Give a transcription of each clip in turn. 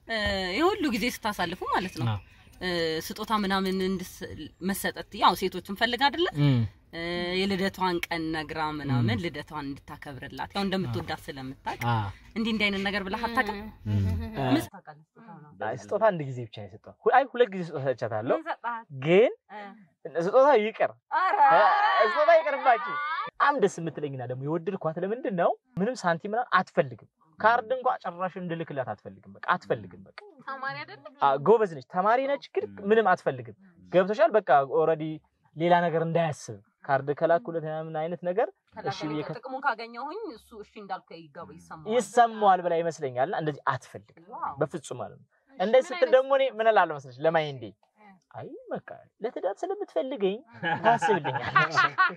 የሁሉ ጊዜ ስታሳልፉ ማለት ነው ስጦታ ምናምን መሰጠት ያው ሴቶችን ፈልጋ አይደለ የልደቷን ቀን ነግራ ምናምን ልደቷን እንድታከብርላት ያው እንደምትወዳት ስለምታውቅ እንዲህ አይነት ነገር ብላ አታውቅም ስጦታ አንድ ጊዜ ብቻ ነው አይ ሁለት ጊዜ ስጦታ ሰጥቻታለሁ ግን ስጦታ ይቅር ስጦታ ይቅርባጭ አምደስ የምትለኝና ደግሞ የወደድኳት ለምንድን ነው ምንም ሳንቲም አትፈልግም ካርድ እንኳን ጨራሽ እንድልክላት አትፈልግም በቃ አትፈልግም በቃ ተማሪ አይደለም ጎበዝ ነች ተማሪ ነች ግን ምንም አትፈልግም ገብተሻል በቃ ኦሬዲ ሌላ ነገር እንዳያስብ ካርድ ከላኩለት ምናምን አይነት ነገር እሺ ጥቅሙን ካገኘሁኝ እሱ እሺ እንዳልከ ይሰማዋል ብላ ይመስለኛል እንደዚህ አትፈልግም በፍጹም ማለት ነው እንደዚህ ስትል ደግሞ እኔ ምን እላለሁ መስለሽ ለማይንዴ አይ በቃ ለትዳር ስለምትፈልገኝ ታስብልኛለች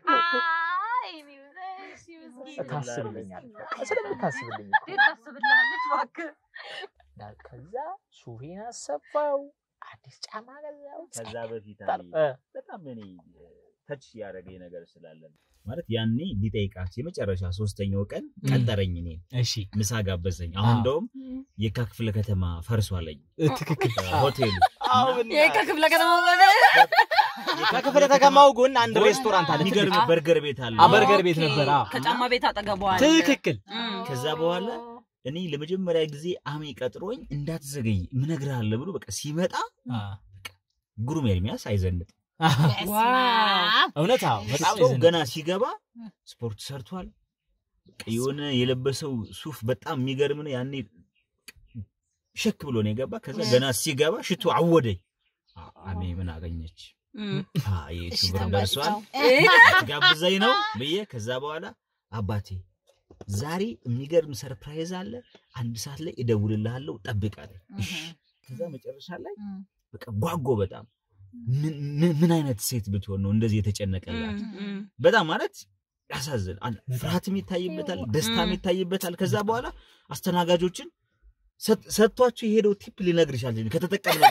ታስብልኛል ስለምታስብልኝ ታስብልኛለች ዋክ ከዛ ሱሪና ሰፋው አዲስ ጫማ ገዛው ከዛ በፊት በጣም እኔ ተች ያረገኝ ነገር ስላለ ማለት ያኔ ሊጠይቃት የመጨረሻ 3ኛው ቀን ቀጠረኝ እኔ እሺ ምሳ ጋበዘኝ አሁን እንደውም የካክፍለ ከተማ ፈርሷለኝ ትክክል ሆቴሉ የካክፍለ ከተማ የካክፍለ ከተማው ጎን አንድ ሬስቶራንት አለ የሚገርም በርገር ቤት አለ በርገር ቤት ነበር ከጫማ ቤት አጠገቧ ትክክል ከዛ በኋላ እኔ ለመጀመሪያ ጊዜ አሜ ቀጥሮኝ እንዳትዘገይ ምን ነግራለሁ ብሎ በቃ ሲመጣ ጉሩም ኤርሚያስ አይዘንጥ ዋው እውነት በጣም ገና ሲገባ ስፖርት ሰርቷል የሆነ የለበሰው ሱፍ በጣም የሚገርም ነው ያኔ ሸክ ብሎ ነው የገባ ከዛ ገና ሲገባ ሽቱ አወደኝ አሜ ምን አገኘች የሱብር ደርሷል ጋብዘኝ ነው በየ ከዛ በኋላ አባቴ ዛሬ የሚገርም ሰርፕራይዝ አለ አንድ ሰዓት ላይ እደውልልሃለሁ ጠብቃለሁ ከዛ መጨረሻ ላይ በቃ ጓጎ በጣም ምን አይነት ሴት ብትሆን ነው እንደዚህ የተጨነቀላት በጣም ማለት ያሳዝን ፍርሃትም ይታይበታል ደስታም ይታይበታል ከዛ በኋላ አስተናጋጆችን ሰጥቷቸው የሄደው ቲፕ ሊነግርሻል ከተጠቀመው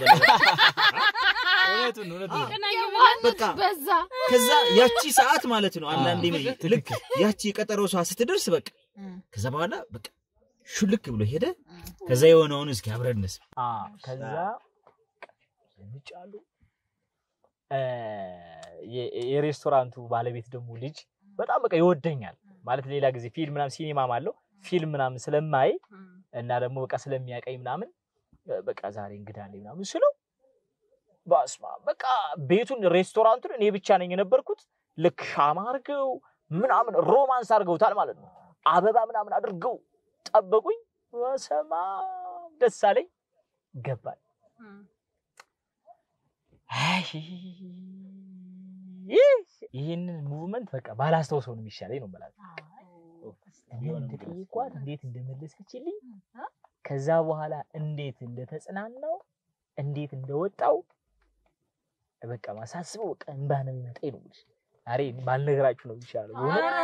በቃ በዛ ከዛ ያቺ ሰዓት ማለት ነው አንዳንዴ ልክ ያቺ ቀጠሮ ሰዓት ስትደርስ በቃ ከዛ በኋላ በቃ ሹልክ ብሎ ሄደ ከዛ የሆነውን እስኪ አብረንስ ከዛ ልጫሉ የሬስቶራንቱ ባለቤት ደግሞ ልጅ በጣም በቃ ይወደኛል ማለት ሌላ ጊዜ ፊልም ምናምን ሲኒማ ማለው ፊልም ምናምን ስለማይ እና ደግሞ በቃ ስለሚያቀኝ ምናምን በቃ ዛሬ እንግዳ ነኝ ምናምን ስለው ባስማ በቃ ቤቱን ሬስቶራንቱን እኔ ብቻ ነኝ የነበርኩት ልክ ሻማ አርገው ምናምን ሮማንስ አርገውታል ማለት ነው አበባ ምናምን አድርገው ጠበቁኝ ወሰማ ደስ አለኝ ገባኝ ይሄንን ሙቭመንት በቃ ባላስተውሰው ነው የሚሻለኝ ነው ማለት እንደጠይቋት እንዴት እንደመለሰችልኝ ከዛ በኋላ እንዴት እንደተጽናናው እንዴት እንደወጣው በቃ ማሳስበው በቃ እንባ ነው የሚመጣው ነው አሬ ባልነግራችሁ ነው ይሻላል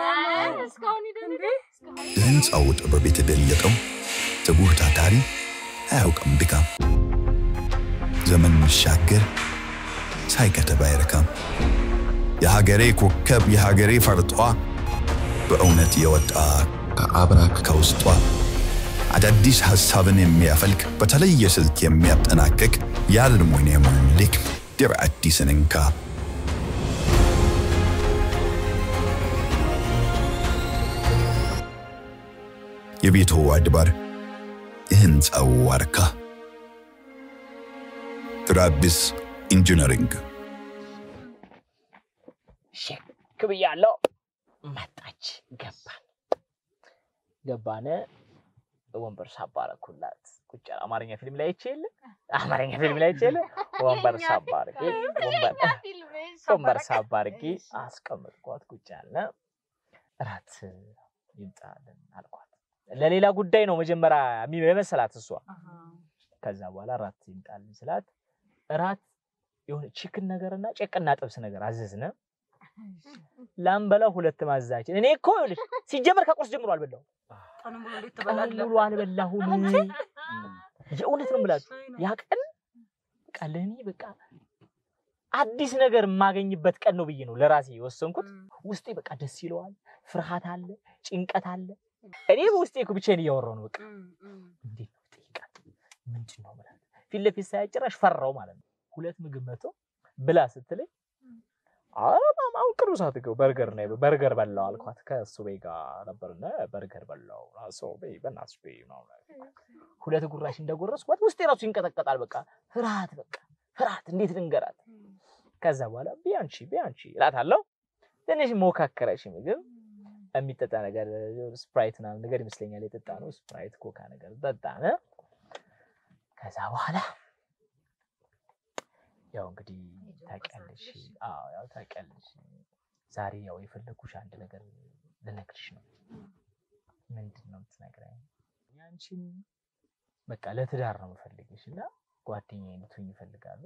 ህንጻው ጥበብ የተደለቀው ትጉህ ታታሪ አያውቅም ድካም ዘመን መሻገር ሳይከተብ አይረካም የሀገሬ ኮከብ የሀገሬ ፈርጧ በእውነት የወጣ ከአብራክ ከውስጧ አዳዲስ ሐሳብን የሚያፈልቅ በተለየ ስልት የሚያጠናቅቅ የአልሙኒየም ልክ ድር አዲስን እንካ የቤቱ አድባር የህንጻው ዋርካ ትራቢስ ኢንጂነሪንግ ክብያለው መጣች ገባነ ወንበር ሳባረኩላት ቁጭ አማርኛ ፊልም ላይ አይቼለ ወንበር ሳባረክ ወንበር ሳባረክ አስቀምጥኳት ቁጭ አለ ራት ይጣለን አልኳት ለሌላ ጉዳይ ነው መጀመሪያ የሚመሰላት እሷ ከዛ በኋላ ራት ይጣልን ስላት ራት የሆነ ቺክን ነገርና ጨቅና ጥብስ ነገር አዘዝነ ላምበላ ሁለት ማዛችን እኔ እኮ ይልሽ ሲጀመር ከቁርስ ጀምሮ አልበላው ሙሉ አልበላሁም የእውነት ነው ብላችሁ ያቀን ቀለኒ በቃ አዲስ ነገር ማገኝበት ቀን ነው ብዬ ነው ለራሴ ወሰንኩት ውስጤ በቃ ደስ ይለዋል ፍርሃት አለ ጭንቀት አለ እኔ በውስጤ እኮ ብቻዬን እያወራው ነው በቃ እንዴ ምንድነው ማለት ፊት ለፊት ሳይጨራሽ ፈራው ማለት ነው ሁለት ምግብ መቶ ብላ ስትለኝ ማማው ቅሩሳት ገው በርገር በላው አልኳት ከሱ ቤጋ ነበርና በርገር በላው አሶ ቤ በናስ ቤ ነው ሁለት ጉራሽ እንደጎረስኳት ውስጤ ራሱ ይንቀጠቀጣል በቃ ፍርሃት እንዴት ልንገራት ከዛ በኋላ ቢያንቺ እላታለሁ ትንሽ ሞካከረሽ ምግብ የሚጠጣ ነገር ስፕራይት ነገር ይመስለኛል የጠጣ ነው ስፕራይት ኮካ ነገር ጠጣነ ከዛ በኋላ ያው እንግዲህ ታቀልሽ ያው ታቀልሽ ዛሬ ያው የፈለኩሽ አንድ ነገር ልነግርሽ ነው ምንድነው ትነግረኝ ያንቺን በቃ ለትዳር ነው የምፈልግሽና ጓደኛዬ እንድትሆኝ ይፈልጋሉ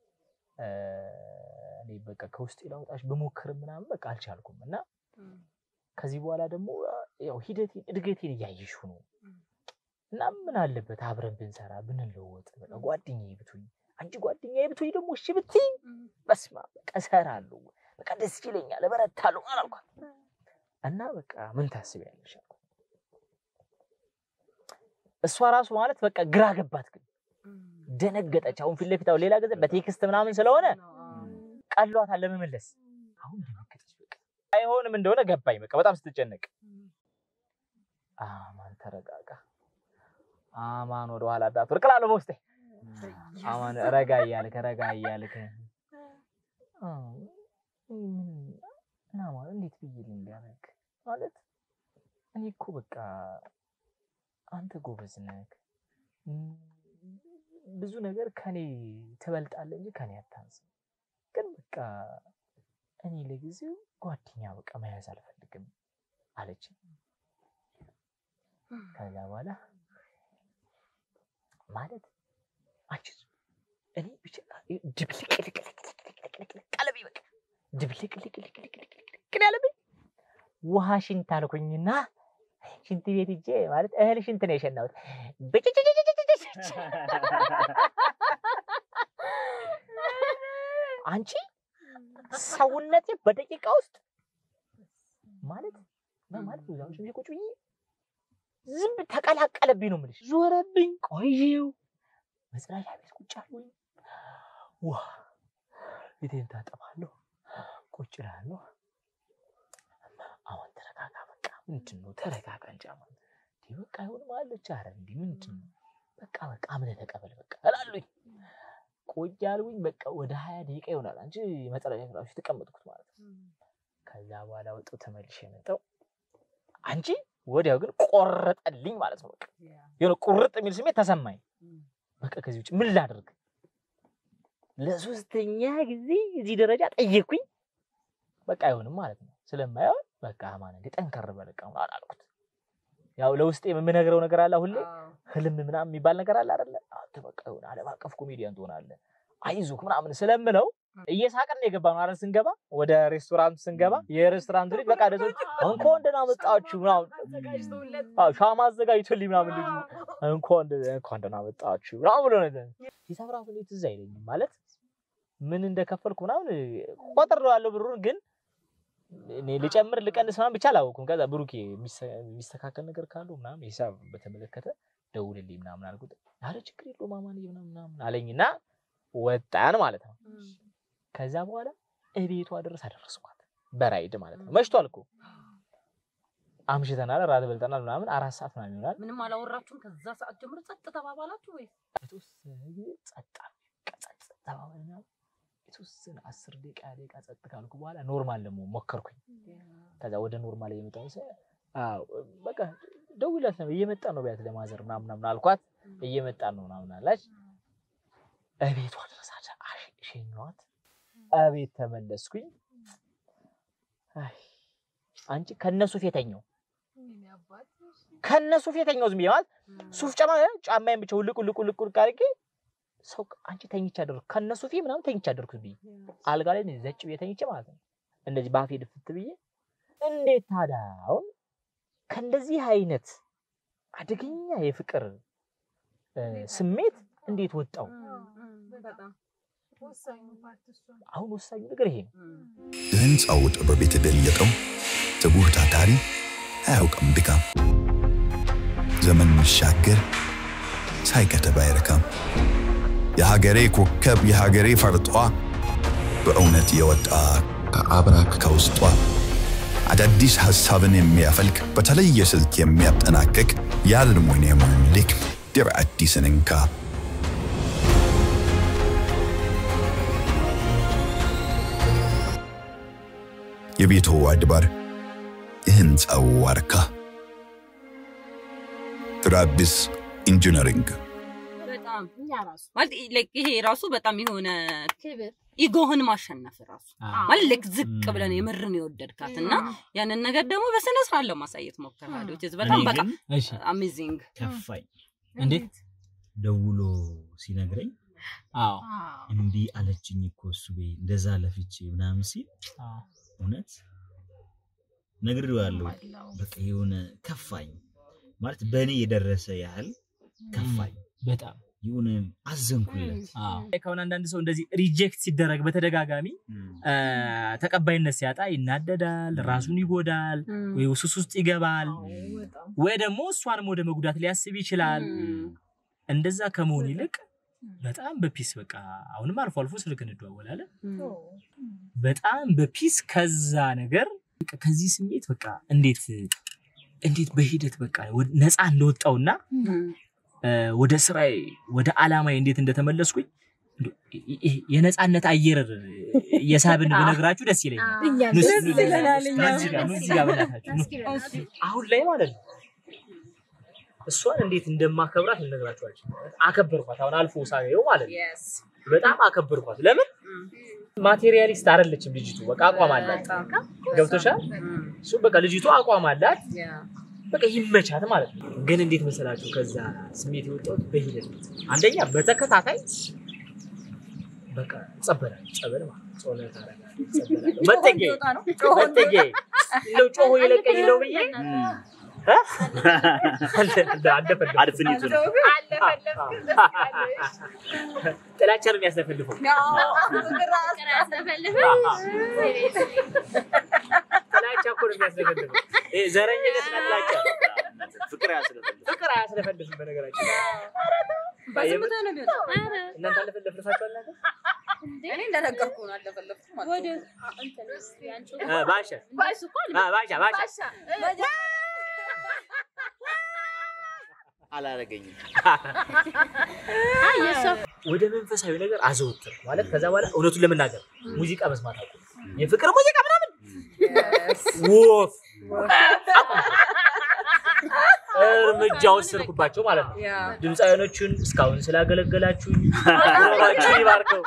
እኔ በቃ ከውስጥ ይላውጣሽ በሞክር ምናምን በቃ አልቻልኩምና ከዚህ በኋላ ደግሞ ያው እድገቴን ያያይሽው ነው እና ምን አለበት አብረን ብንሰራ ብንለወጥ በቃ ጓደኛዬ ብትሆኝ አንቺ ጓደኛዬ ብትሆኝ ደግሞ እሺ ብትይ በስማ በቃ ሰራለሁ በቃ ደስ ይለኛል በረታለሁ አልኳት እና በቃ ምን ታስቢያለሽ እሷ ራሱ ማለት በቃ ግራ ገባት ግን ደነገጠች አሁን ፊት ለፊታው ሌላ ገዘ በቴክስት ምናምን ስለሆነ ቀሏታል ለመመለስ አሁን ደነገጠች በቃ አይሆንም እንደሆነ ገባኝ በቃ በጣም ስትጨነቅ አማን ተረጋጋ አማን ወደ ኋላ ዳፍርቅላለ ወስተ አማን ረጋ እያልከ እና ማለት እንዴት ብዬልኝ እንዲያረግ ማለት እኔ እኮ በቃ አንተ ጎበዝ ነህ ብዙ ነገር ከኔ ትበልጣለህ እንጂ ከኔ አታንስም ግን በቃ እኔ ለጊዜው ጓደኛ በቃ መያዝ አልፈልግም አለች ከዛ በኋላ ማለት አንቺ እኔ ብቻ ድብልቅ ቀለብ ይበቃ ድብልቅ ያለብኝ ውሃሽን ታልኩኝና ሽንት ቤት እጄ ማለት እህል ሽንት ነው የሸናሁት አንቺ ሰውነቴ በደቂቃ ውስጥ ማለት ነው ቁጭ ብዬ ዝም ተቀላቀለብኝ ነው የምልሽ ዞረብኝ ቆይው መጽናኛ ቤት ቁጭ አልኩኝ ዋ ቤቴን ታጠባለሁ ቁጭ እላለሁ አሁን ተረጋጋ በቃ ምንድነው ተረጋጋ እንጂ አሁን በቃ ይሁን ማለት አይደል እንዴ ምንድነው በቃ ምን ተቀበል በቃ እላለሁኝ ቆይ ያልኩኝ በቃ ወደ 20 ደቂቃ ይሆናል አንቺ መጽናኛ ክላስ ተቀመጥኩት ማለት ነው ከዛ በኋላ ወጣው ተመልሼ መጣው አንቺ ወዲያው ግን ቆረጠልኝ ማለት ነው በቃ የሆነ ቁርጥ የሚል ስሜት ተሰማኝ በቃ ከዚህ ውጪ ምን ላድርግ ለሶስተኛ ጊዜ እዚህ ደረጃ ጠየቅኩኝ በቃ አይሆንም ማለት ነው ስለማይሆን በቃ ማን እንደ ጠንከር በለቃው አላልኩት ያው ለውስጤ የምነግረው ነገር አለ ሁሌ ህልም ምናምን የሚባል ነገር አለ አይደል አንተ በቃ ይሆን ዓለም አቀፍ ኮሜዲያን ትሆናለህ አይዞክ ምናምን ስለምለው እየሳቀን የገባነው አረን ስንገባ ወደ ሬስቶራንት ስንገባ የሬስቶራንት ልጅ በቃ ደስ እንኳን እንደናመጣችሁ ምናምን ሻማ አዘጋጅቶልኝ ምናምን ልጅ እንኳን እንደናመጣችሁ ምናምን ብሎ ነው ይሳብራሱ ልጅ እዛ አይለኝ ማለት ምን እንደከፈልኩ ምናምን ቆጥረው ያለው ብሩን ግን እኔ ልጨምር ልቀንስ ምናምን ብቻ አላወኩም ከዛ ብሩኬ የሚስተካከል ነገር ካለው ምናምን ሂሳብ በተመለከተ ደውልልኝ ምናምን አልኩት አረ ችግር የለውም ማማን ምናምን አለኝና ወጣን ማለት ነው ከዛ በኋላ እቤቷ አደረስኳት በራይድ ማለት ነው መሽቷል እኮ አምሽተናል ራት በልተናል ምናምን 4 ሰዓት ምናምን ይሆናል ምንም አላወራችሁም ከዛ ሰዓት ጀምሮ ጸጥ ተባባላችሁ ወይ ጸጥ ተባባልና የተወሰነ 10 ደቂቃ ጸጥ ካልኩ በኋላ ኖርማል ደግሞ ሞከርኩኝ ከዛ ወደ ኖርማል የመጣው በቃ ደውላት ነው እየመጣ ነው ቢያት ለማዘር ምናምን አልኳት እየመጣ ነው ምናምን አላች እቤቷ ድረሳች አሽኝዋት አቤት ተመለስኩኝ አይ አንቺ ከነሱ ፌተኛው ዝም ይያል ሱፍ ጫማዬን ብቻ ልቁ አድርጌ ሰው አንቺ ተኝቻ አደረኩ ከነሱ ፊት ምናምን ተኝቻ አደረኩት ቢ አልጋ ላይ ዘጭ ቤተኝቼ ማለት ነው እንደዚህ ባፌ ድፍት ብዬ እንዴት ታዳው ከእንደዚህ አይነት አደገኛ የፍቅር ስሜት እንዴት ወጣው በጣም አሁን ወሳኙ ነገር ይሄ ነው ህንጻው ጥበብ የተገለጠው ትጉህ ታታሪ አያውቅም ድካም ዘመን መሻገር ሳይከተብ አይረካም። የሀገሬ ኮከብ የሀገሬ ፈርጧ በእውነት የወጣ ከአብራክ ከውስጧ አዳዲስ ሐሳብን የሚያፈልቅ በተለየ ስልት የሚያጠናቅቅ የአልሙኒየም ልክ ድር አዲስን እንካ የቤቱ አድባር የህንጻው ዋርካ ትራቢስ ኢንጂነሪንግ በጣም ማለት ይሄ ራሱ በጣም የሆነ ኢጎህን ማሸነፍ ራሱ ማለት ዝቅ ብለን የምርን ይወደድካትና ያንን ነገር ደግሞ በስነ ስርዓት ለማሳየት ሞክራለሁ እዚህ በጣም በቃ አሜዚንግ ከፋይ እንዴት ደውሎ ሲነግረኝ እንዲ አለችኝ እኮ እሱ እንደዛ ለፍቼ ምናምን ሲል እውነት ነግሬዋለሁ በቃ የሆነ ከፋኝ ማለት በእኔ የደረሰ ያህል ከፋኝ በጣም ይሁን አዘንኩለት ከሆነ አንዳንድ ሰው እንደዚህ ሪጀክት ሲደረግ በተደጋጋሚ ተቀባይነት ሲያጣ ይናደዳል ራሱን ይጎዳል ወይ ውስጥ ውስጥ ይገባል ወይ ደግሞ እሷን ወደ መጉዳት ሊያስብ ይችላል እንደዛ ከመሆን ይልቅ በጣም በፒስ በቃ አሁንም አልፎ ስልክ እንደዋወላለን በጣም በፒስ ከዛ ነገር ከዚህ ስሜት በቃ እንዴት በሂደት በቃ ነፃ እንደወጣውና ወደ ስራዬ ወደ አላማዬ እንዴት እንደተመለስኩኝ የነፃነት አየር የሳብን በነግራችሁ ደስ ይለኛል እዚህ ጋር በላታችሁ አሁን ላይ ማለት ነው እሷን እንዴት እንደማከብራት ልነግራችሁ አከበርኳት አሁን አልፎ ሳየው ማለት ነው በጣም አከበርኳት ለምን ማቴሪያሊስት አይደለችም ልጅቱ በቃ አቋም አላት ገብቶሻል እሱ በቃ ልጅቱ አቋም አላት በቃ ይመቻት ማለት ነው ግን እንዴት መሰላችሁ ከዛ ስሜት ይወጣው በሂደት አንደኛ በተከታታይ በቃ ጸበል ማለት ጾለት አረጋለሁ መጥጌ ነው ጮሆ ይለቀኝ ነው ብዬ አድፍኒቱ ጥላቻን የሚያስፈልፈው ጥላቻ እኮ ነው የሚያስፈልፈው ዘረኝነት ጥላቻ ፍቅር ያስፈልፈው በነገራችን በስምታ ነው የሚወጣው እናንተ አለፈለፍልፋችሁ አላለ እኔ እንደነገርኩ ነው አለፈለፍኩ ማለት ወደ አንተ ባሻ አላረገኝም ወደ መንፈሳዊ ነገር አዘውትር ማለት ከዛ በኋላ እውነቱን ለመናገር ሙዚቃ መስማት አቆም የፍቅር ሙዚቃ ምናምን ወፍ እርምጃው ወሰድኩባቸው ማለት ነው ድምጻዮቹን እስካሁን ስላገለገላችሁ ሮራችሁ ይባርከው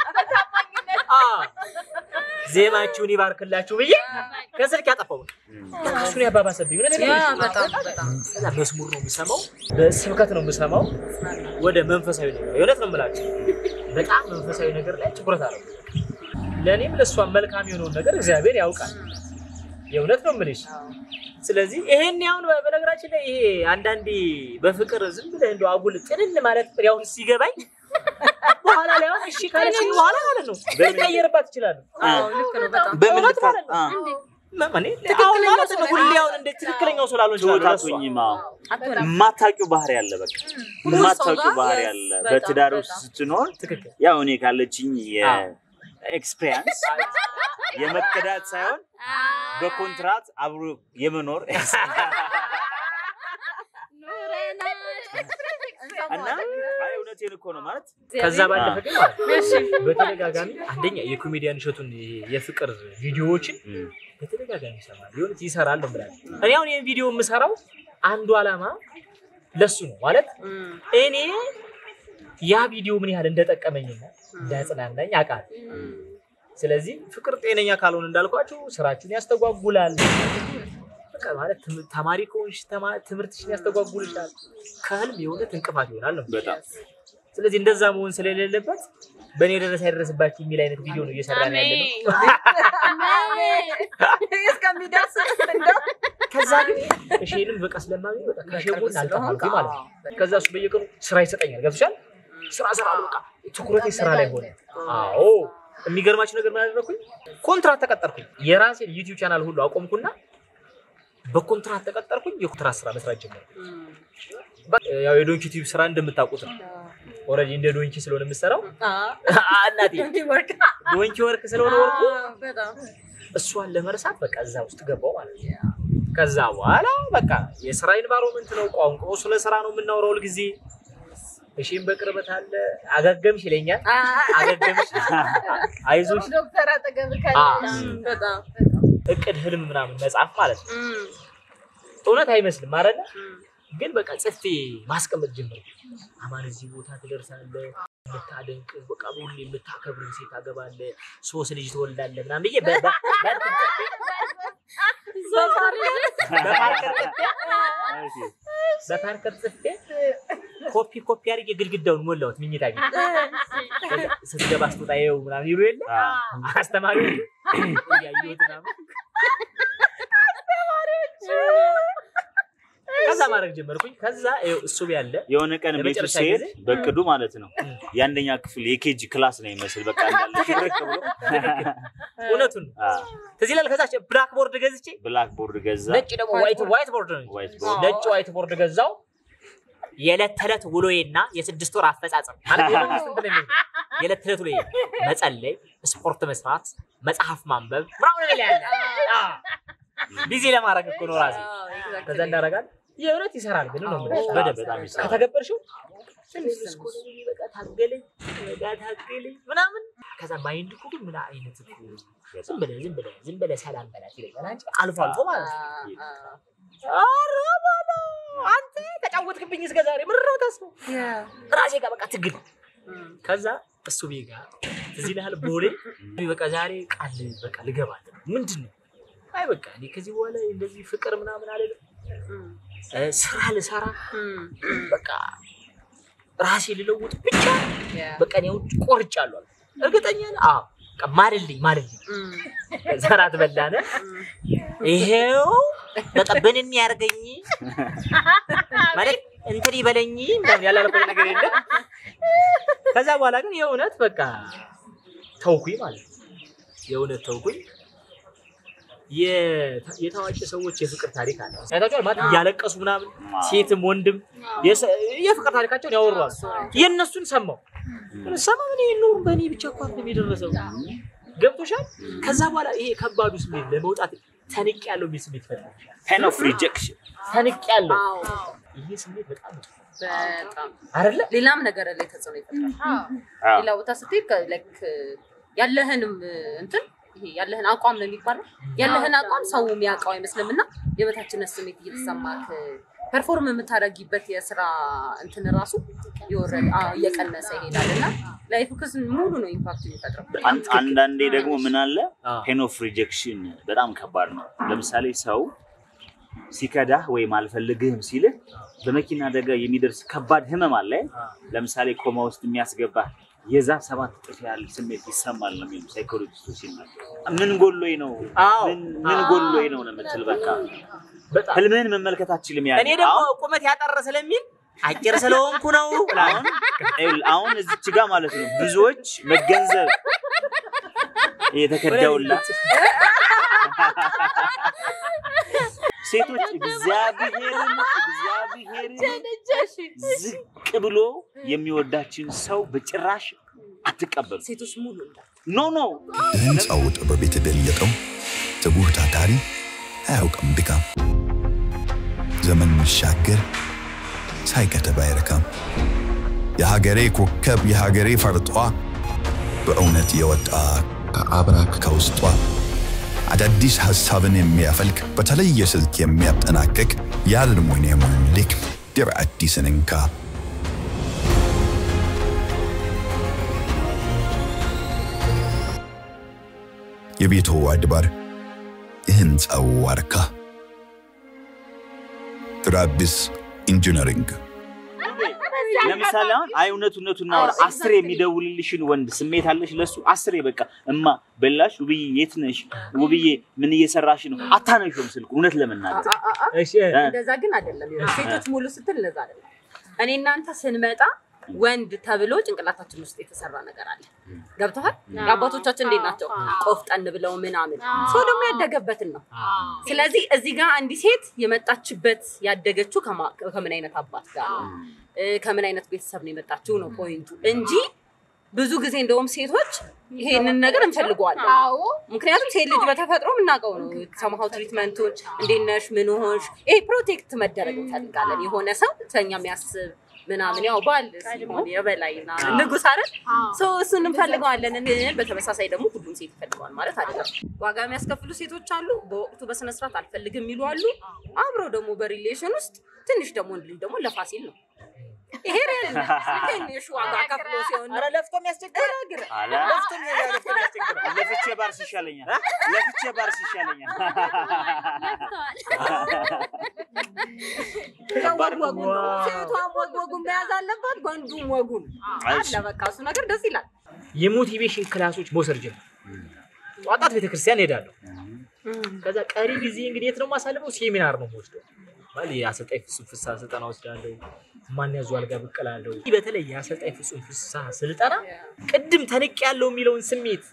ዜማችሁን ይባርክላችሁ ብዬ ከስልክ ያጠፋው እሱን ያባባሰብኝ በጣም መስሙር ነው የምሰማው በስብከት ነው የምሰማው ወደ መንፈሳዊ ነገር የእውነት ነው የምላችሁ በጣም መንፈሳዊ ነገር ላይ ትኩረት አለው ለኔም ለሷም መልካም የሆነውን ነገር እግዚአብሔር ያውቃል የእውነት ነው የምልሽ ስለዚህ ይሄን ያውን በነገራችን ላይ ይሄ አንዳንዴ በፍቅር ዝም ብለህ እንደው አጉል ጥንል ማለት ያው ሲገባኝ በኋላ ላይ እሺ ካለችኝ በኋላ ማለት ነው በቀየርባት ይችላል ልክ ነው በጣም በመልካት ማማኔ አሁን ማለት ነው ሁሌው እንደ ትክክለኛው ሰላሎች ተወታቱኝማ ማታቂው ባህሪ ያለ በቃ ማታቂው ባህሪ ያለ በትዳር ውስጥ ስትኖር ያው እኔ ካለችኝ የኤክስፒሪየንስ የመከዳት ሳይሆን በኮንትራት አብሮ የመኖር እና አይ እውነቴን እኮ ነው ማለት ከዛ ባለፈ ግን ማለት በተደጋጋሚ አንደኛ የኮሜዲያን እሸቱን የፍቅር ቪዲዮዎችን በተደጋጋሚ ይሰራል ነው ማለት እኔ አሁን ይሄን ቪዲዮ የምሰራው አንዱ አላማ ለሱ ነው ማለት እኔ ያ ቪዲዮ ምን ያህል እንደጠቀመኝና እንዳጽናናኝ አቃል ስለዚህ ፍቅር ጤነኛ ካልሆነ እንዳልኳችሁ ስራችሁን ያስተጓጉላል በቃ ማለት ተማሪ ከሆንሽ ትምህርትሽን ያስተጓጉልሻል ከህልም የሆነ እንቅፋት ይሆናል ነው በጣም ስለዚህ እንደዛ መሆን ስለሌለበት በእኔ ደረሰ አይደረስባችሁ የሚል አይነት ቪዲዮ ነው እየሰራን ያለነው እስከሚደርስ እንደው ከዛ ግን እሺንም በቃ ስለማሚ በቃ ከሸጎን አልተፋልኩ ማለት ነው ከዛ እሱ በየቀኑ ስራ ይሰጠኛል ገብቶሻል ስራ በቃ ትኩረቴ ስራ ላይ ሆነ አዎ የሚገርማችሁ ነገር ምን አደረኩኝ ኮንትራት ተቀጠርኩኝ የራሴን ዩቲዩብ ቻናል ሁሉ አቆምኩና በኮንትራት ተቀጠርኩኝ የኮንትራት ስራ መስራት ጀመርኩ ያው የዶንኪ ቲዩብ ስራ እንደምታውቁት ኦሬዲ እንደ ዶንኪ ስለሆነ የምሰራው እናቴ ዶንኪ ወርክ ስለሆነ ወርኩ በጣም እሷን ለመርሳት በቃ እዛ ውስጥ ገባው ማለት ነው ከዛ በኋላ በቃ የስራ ኢንቫይሮንመንት ነው ቋንቋው ስለ ስራ ነው የምናወራው ለጊዜ እሺም በቅርበት አለ አገገምሽ ይለኛል አገገምሽ አይዞሽ ዶክተር አጠገብ ካለ በጣም እቅድ ህልም ምናምን መጻፍ ማለት ነው እውነት አይመስልም አይደል ግን በቃ ጽፌ ማስቀመጥ ጀመርኩ አማን እዚህ ቦታ ትደርሳለህ ምታደንቅ በቃ ሁሉ የምታከብር ሴት አገባለ ሶስት ልጅ ትወልዳለህ ምናምን ብዬ በፓርከር ጽፌ ኮፒ አድርጌ ግድግዳውን ሞላሁት ምኝታ ቤት ስትገባ ስትወጣየው ምናምን ይሉ የለ አስተማሪው ያዩት ምናምን ከዛ ማድረግ ጀመርኩኝ ከዛ እሱ ቢያለ የሆነ ቀን ቤት ሲሄድ በቅዱ ማለት ነው ያንደኛ ክፍል የኬጂ ክላስ ነው ይመስል በቃ እንዳለ ሽርክ ብሎ እውነቱን ከዚህ ላይ ከዛች ብላክ ቦርድ ገዝቼ ብላክ ቦርድ ገዛ ነጭ ደግሞ ዋይት ቦርድ ነው ነጭ ዋይት ቦርድ ገዛው የለት ተለት ውሎዬና የስድስት ወር አፈጻጸም ማለት ነው የለት ተለት ውሎዬ መጸለይ ስፖርት መስራት መጽሐፍ ማንበብ ምናምን ላይ ያለ ቢዚ ለማድረግ እኮ ነው ራሴ ከዛ እንዳረጋል የእውነት ይሰራል ግን ነው በጣም ይሰራል ከተገበርሽው በቃ ታገለኝ ምናምን ከዛ ማይንድ እኮ ግን ምን አይነት እኮ ዝም ብለህ ሰላም በላት ይለኛል አንቺ አልፎ ማለት አረባላ አንተ ተጫወትክብኝ እስከ ዛሬ ምንድነው ተስፋ ራሴ ጋር በቃ ትግል ከዛ እሱ ቢጋ እዚህ ላይ ቦሌ በቃ ዛሬ ቃል በቃ ልገባት ምንድነው አይ በቃ እኔ ከዚህ በኋላ እንደዚህ ፍቅር ምናምን አይደለም ስራ ልሰራ በቃ ራሴ ልለውጥ ብቻ በቃ ነው ቆርጫለሁ እርግጠኛ ነኝ አዎ በቃ ማልልኝ ዘራት በላነ ይሄው በቃ በነን ያርገኝ ማለት እንትን ይበለኝ እንደም ያላለበት ነገር የለም ከዛ በኋላ ግን የእውነት በቃ ተውኩኝ ማለት የእውነት ተውኩኝ የታዋቂ ሰዎች የፍቅር ታሪክ አለ አይታችኋል ማለት ያለቀሱ ምናምን ሴትም ወንድም የፍቅር ታሪካቸውን ያወራሉ የነሱን ሰማው ምን ይኑር በኔ ብቻ እኮ አይደለም የደረሰው ገብቶሻል ከዛ በኋላ ይሄ ከባዱ ስሜት ለመውጣት ተንቅ ያለው ስሜት ፈጥሯል pain of rejection ተንቅ ያለው ይሄ ስሜት በጣም አይደለ ሌላም ነገር ላይ ተጽዕኖ ይፈጥራል ሌላ ቦታ ስትይ ለክ ያለህንም እንትን ይሄ ያለህን አቋም ነው የሚባለው ያለህን አቋም ሰው የሚያውቀው አይመስልምና የበታችነት ስሜት እየተሰማክ ፐርፎርም የምታረጊበት የስራ እንትን ራሱ ይወረድ እየቀነሰ ይሄዳልና ላይፍክስ ሙሉ ነው ኢምፓክት የሚፈጥረው አንዳንዴ ደግሞ ምን አለ pain of rejection በጣም ከባድ ነው ለምሳሌ ሰው ሲከዳህ ወይ ማልፈልግህም ሲል በመኪና አደጋ የሚደርስ ከባድ ህመም አለ ለምሳሌ ኮማ ውስጥ የሚያስገባ የዛ 7 ጥፍ ያለ ስሜት ይሰማል ነው የሚሉ ሳይኮሎጂስቶች ሲናገሩ ምን ጎሎይ ነው ምን ጎሎይ ነው ለምትል በቃ ህልምህን መመልከት አትችልም ያለ እኔ ደግሞ ቁመት ያጠረ ስለሚል አጭር ስለሆንኩ ነው አሁን እዚች ጋር ማለት ነው ብዙዎች መገንዘብ የተከዳውላት ሴቶች እግዚአብሔርን ዝቅ ብሎ የሚወዳችን ሰው በጭራሽ አትቀበሉ ሴቶች ሙሉ ኖ ህንጻው ጥበብ የተገለጠው ትጉህ ታታሪ አያውቅም ድካም ዘመን መሻገር ሳይከተብ አይረካም የሀገሬ ኮከብ የሀገሬ ፈርጧ በእውነት የወጣ ከአብራክ ከውስጧ አዳዲስ ሐሳብን የሚያፈልቅ በተለየ ስልት የሚያጠናቅቅ የአልሙኒየም ልክ ድር አዲስን እንካ የቤቱ አድባር የህንጻው ዋርካ ትራቢስ ኢንጂነሪንግ ለምሳሌ አይውነቱነቱና 10 የሚደውልልሽን ወንድ ስሜት አለሽ ለሱ 10 በቃ እማ በላሽ ውብዬ የት ነሽ ውብዬ ምን እየሰራሽ ነው አታነሽም ስልኩ እውነት ለምናት እሺ እንደዛ ግን አይደለም ሴቶች ሙሉ ስትል ለዛ አይደለም እኔ እናንተ ስንመጣ ወንድ ተብሎ ጭንቅላታችን ውስጥ የተሰራ ነገር አለ ገብቷል አባቶቻችን እንዴት ናቸው ቆፍጠን ብለው ምናምን ሰው ደግሞ ያደገበትን ነው ስለዚህ እዚህ ጋር አንዲ ሴት የመጣችበት ያደገችው ከምን አይነት አባት ጋር ከምን አይነት ቤተሰብ ነው የመጣችው ነው ፖይንቱ እንጂ ብዙ ጊዜ እንደውም ሴቶች ይሄንን ነገር እንፈልገዋለን ምክንያቱም ሴት ልጅ በተፈጥሮ ምናቀው ነው ሰማው ትሪትመንቶች እንዴነሽ ምን ሆንሽ ይሄ ፕሮቴክት መደረግ እንፈልጋለን የሆነ ሰው ተኛ የሚያስብ ምናምን ያው ባል ሲሆን የበላይና ንጉስ አይደል ሶ እሱን እንፈልገዋለን ግን በተመሳሳይ ደግሞ ሁሉም ሴት ይፈልጋል ማለት አይደለም ዋጋ የሚያስከፍሉ ሴቶች አሉ በወቅቱ በስነ ስርዓት አልፈልግም ይሉ አሉ አብረው ደግሞ በሪሌሽን ውስጥ ትንሽ ደግሞ እንድል ደግሞ ለፋሲል ነው ይሄ ሪል ትንሽ ዋጋ ከፍሎ ሲሆን አረ ለፍቶ የሚያስቸግር አለ ለፍቶ የሚያስቸግር ለፍቼ ባርስ ይሻለኛል ወጉን መያዝ አለባት ወንዱም ወጉን አለ በቃ እሱ ነገር ደስ ይላል የሞቲቬሽን ክላሶች መውሰድ ጀመር ጧት ቤተክርስቲያን ሄዳለሁ ከዛ ቀሪ ጊዜ እንግዲህ የት ነው ማሳልፈው ሴሚናር ነው ወስደው ማለት ያሰልጣኝ ፍጹም ስልጠና ወስዳለሁ ማን ያዟል ጋር በቀላለሁ በተለይ ያሰልጣኝ ፍጹም ስልጠና ቅድም ተነቅ ያለው የሚለውን ስሜት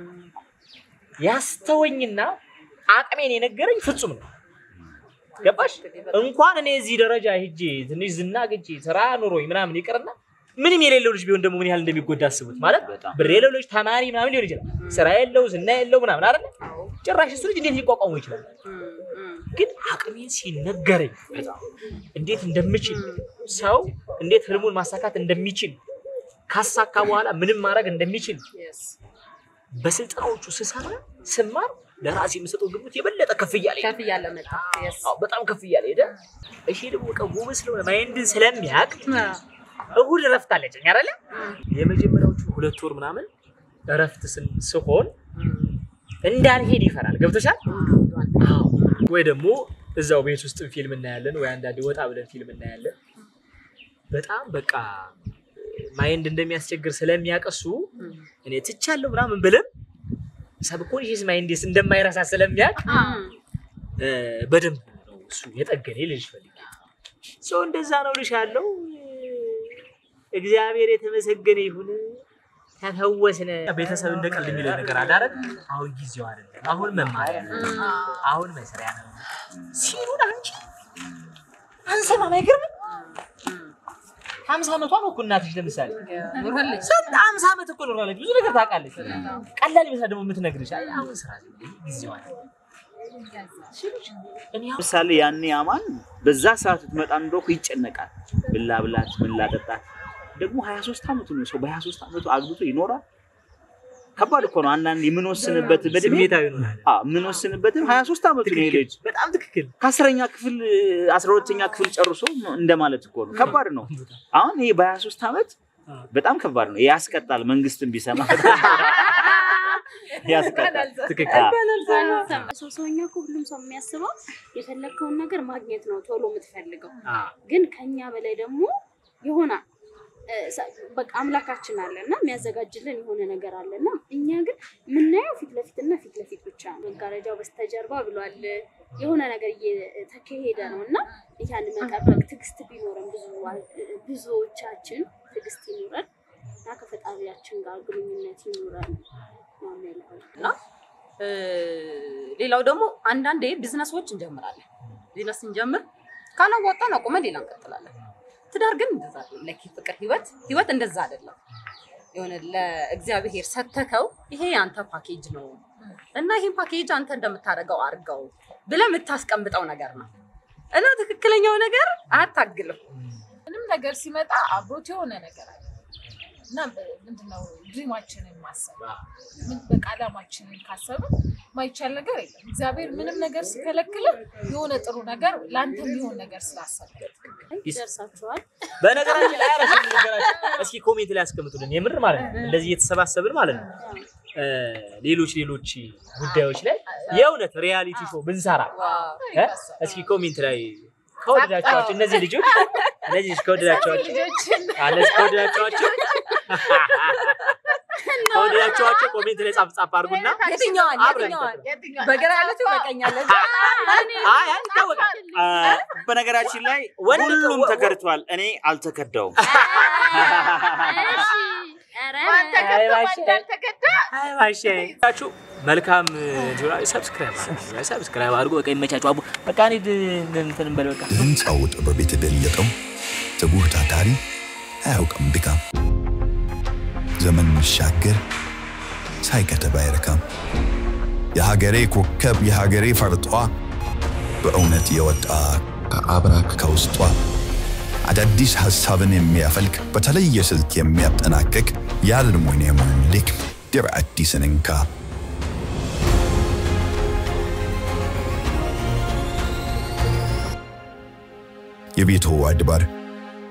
ያስተወኝና አቅሜን የነገረኝ ፍጹም ነው ገባሽ እንኳን እኔ እዚህ ደረጃ ሄጄ ትንሽ ዝናግጂ ስራ ኑሮኝ ምናምን ይቀርና ምንም የሌለው ልጅ ቢሆን ደግሞ ምን ያህል እንደሚጎዳ አስቡት ማለት ብር የሌለው ልጅ ተማሪ ምናምን ሊሆን ይችላል ስራ የለው ዝና የለው ምናምን አይደል ጭራሽ እሱ ልጅ እንዴት ሊቋቋሙ ይችላል ግን አቅሜን ሲነገረኝ እንዴት እንደምችል ሰው እንዴት ህልሙን ማሳካት እንደሚችል ካሳካ በኋላ ምንም ማድረግ እንደሚችል በስልጣኖቹ ስማር ለራሴ የምሰጠው ግምት የበለጠ ከፍ ይያለ መጣ በጣም ከፍ ይያለ ሄደ እሺ ደግሞ ቀውሙ ስለሆነ ማይንድን ስለሚያቅ እሁድ ረፍት አለችኝ አይደለ የመጀመሪያዎቹ 2 ወር ምናምን ረፍት ስሆን እንዳልሄድ ይፈራል ገብተሻል ወይ ደግሞ እዛው ቤት ውስጥ ፊልም እናያለን ወይ አንዳንዴ ወጣ ብለን ፊልም እናያለን በጣም በቃ ማይንድ እንደሚያስቸግር ስለሚያቀሱ እኔ ትቻለሁ ምናምን ብለም ሰብኮንሺየስ ማይንድስ እንደማይረሳ ስለሚያቅ በደንብ ነው እሱ የጠገኔ ልጅ ፈልግ ሶ እንደዛ ነው ልሻለው እግዚአብሔር የተመሰገነ ይሁን ተፈወስነ ቤተሰብ እንደቀልድ የሚለው ነገር አለ አይደል አሁን ጊዜው አይደለም አሁን መማር አሁን መስሪያ ነው ሲሉን አንሰማ ነገር 50 አመቷ ነው እኮ እናትሽ ለምሳሌ ኖራለች 50 አመት እኮ ኖራለች ብዙ ነገር ታውቃለች ቀላል ይመስላል ደግሞ የምትነግርሽ አሁን ስራ ጊዜው አይደለም ምሳሌ ያኔ አማን በዛ ሰዓት ትመጣ እንደው ይጨነቃል ብላብላት ምን ላጠጣት ደግሞ 23 አመቱ ነው ሰው በ23 አመቱ አግብቶ ይኖራል ከባድ እኮ ነው አንዳንዴ የምንወስንበት በድሜታው ይኖራል የምንወስንበትም 23 አመቱ ነው ልጅ በጣም ትክክል ከ10ኛ ክፍል 12ኛ ክፍል ጨርሶ እንደማለት እኮ ነው ከባድ ነው አሁን ይሄ በ23 አመት በጣም ከባድ ነው ያስቀጣል መንግስትን ቢሰማ ያስቀጣል ትክክል ሰውኛ ሁሉም ሰው የሚያስበው የፈለከውን ነገር ማግኘት ነው ቶሎ የምትፈልገው ግን ከኛ በላይ ደግሞ ይሆና በቃ አምላካችን አለና የሚያዘጋጅልን የሆነ ነገር አለና እኛ ግን ምናየው ፊት ለፊት ብቻ መጋረጃው በስተጀርባ ብሏል የሆነ ነገር እየተከሄደ ነውና ያን መጠበቅ ትግስት ቢኖርም ብዙዎቻችን ትግስት ይኖራል እና ከፈጣሪያችን ጋር ግንኙነት ይኖራል እና ሌላው ደግሞ አንዳንዴ ቢዝነሶች እንጀምራለን ቢዝነስ እንጀምር ካላወጣን አቆመን ሌላ እንቀጥላለን ትዳር ግን እንደዛ አይደለም ለኪ ፍቅር ህይወት እንደዛ አይደለም የሆነ ለእግዚአብሔር ሰተከው ይሄ ያንተ ፓኬጅ ነው እና ይሄን ፓኬጅ አንተ እንደምታረጋው አርጋው ብለ የምታስቀምጠው ነገር ነው እና ትክክለኛው ነገር አታግልም ምንም ነገር ሲመጣ አብሮት የሆነ ነገር አለ እና ምንድነው ድሪማችንን ማሰብ ምን በቃላማችንን ካሰብ ማይቻል ነገር የለም እግዚአብሔር ምንም ነገር ሲከለክል የሆነ ጥሩ ነገር ላንተ የሚሆን ነገር ስላሰበ ይደርሳችኋል በነገራችን ላይ አራሽ ነገራችን እስኪ ኮሜንት ላይ አስቀምጡልን የምር ማለት ነው እንደዚህ እየተሰባሰብን ማለት ነው ሌሎች ጉዳዮች ላይ የእውነት ሪያሊቲ ሾው ብንሰራ እስኪ ኮሜንት ላይ ከወደዳችኋቸው እነዚህ ልጆች ከወደዳችኋቸው ከወደዳችኋቸው ኮሜንት ላይ ጻፍ አድርጉና የትኛዋን በግራ ያለችው በቀኝ ያለችው አይ ታወቃ በነገራችን ላይ ሁሉም ተከርቷል እኔ አልተከዳውም ታችሁ መልካም ሰብስክራይብ አድርጉ በቃ ይመቻችሁ አቡ በቃ እንትን እንበል በቃ ህንጻው ጥበብ የተገለጠው ትጉህ ታታሪ አያውቅም ድካም ዘመን መሻገር ሳይከተብ አይረካም የሀገሬ ኮከብ የሀገሬ ፈርጧ በእውነት የወጣ ከአብራክ ከውስጧ አዳዲስ ሐሳብን የሚያፈልቅ በተለየ ስልት የሚያጠናቅቅ የአልሙኒየም ልክ ድር አዲስን እንካ የቤቱ አድባር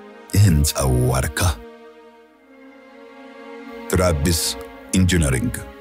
የህንጻው ዋርካ ትራቢስ ኢንጂነሪንግ